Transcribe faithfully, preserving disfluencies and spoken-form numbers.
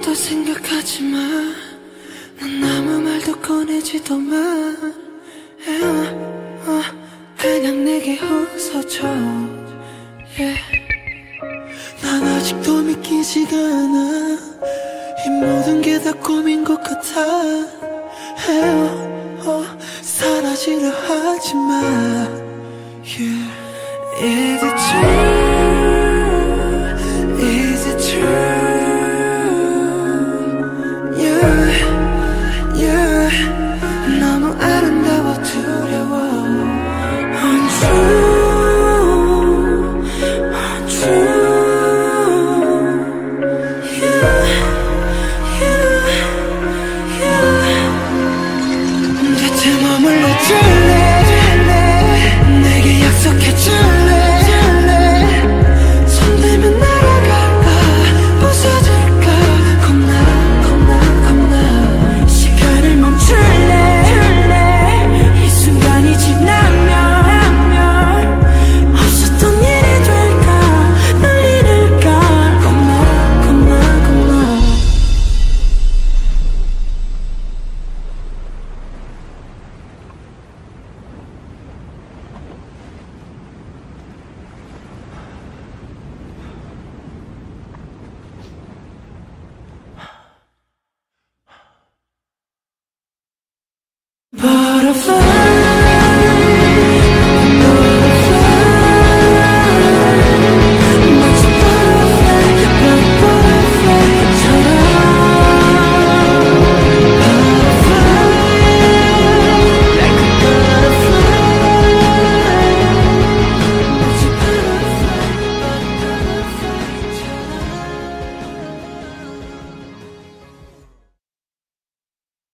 아무것도 생각하지마. 난 아무 말도 꺼내지도 마. 어, 그냥 내게 웃어줘. yeah. 난 아직도 믿기지가 않아. 이 모든 게 다 꿈인 것 같아. 어, 사라지려 하지마. yeah. Is it true? Is it true? Yeah, yeah. 너무 아름다워 두려워. Untrue, untrue. Yeah, yeah, yeah. 대체 머물러 줄래? 내게 약속해줄래? 손대면 날아갈까? 부서질까? 겁나 겁나 겁나. 시간을 멈출래? 이 순간이 지나면 없었던 일이 될까? 널 잃을까? 겁나 겁나 겁나. Butterfly.